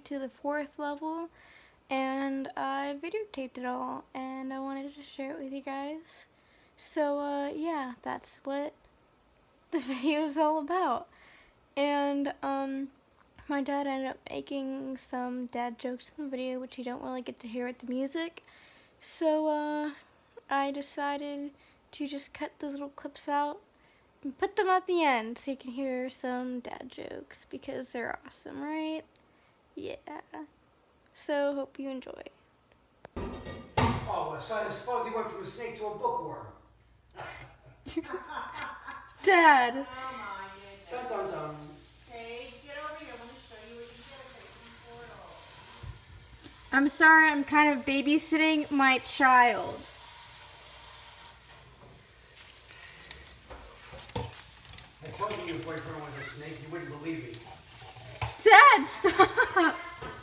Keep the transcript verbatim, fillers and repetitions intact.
to the fourth level, and I videotaped it all, and I wanted to share it with you guys. So, uh, yeah, that's what the video is all about. And, um, my dad ended up making some dad jokes in the video, which you don't really get to hear with the music. So, uh, I decided to just cut those little clips out and put them at the end so you can hear some dad jokes, because they're awesome, right? Yeah. So, hope you enjoy. Oh, so I suppose he went from a snake to a bookworm. Dad! Oh my goodness. Dun dun dun. Okay, get over here. I want to show you what you get at the portal. I'm sorry, I'm kind of babysitting my child. I told you your boyfriend was a snake. You wouldn't believe me. Dad, stop!